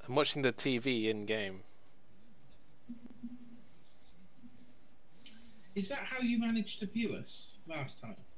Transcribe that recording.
I'm watching the TV in game. Is that how you managed to view us last time?